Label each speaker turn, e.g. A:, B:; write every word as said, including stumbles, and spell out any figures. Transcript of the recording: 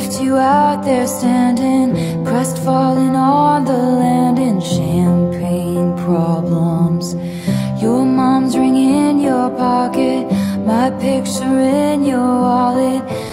A: left you out there standing, crestfallen on the land in champagne problems. Your mom's ring in your pocket, my picture in your wallet.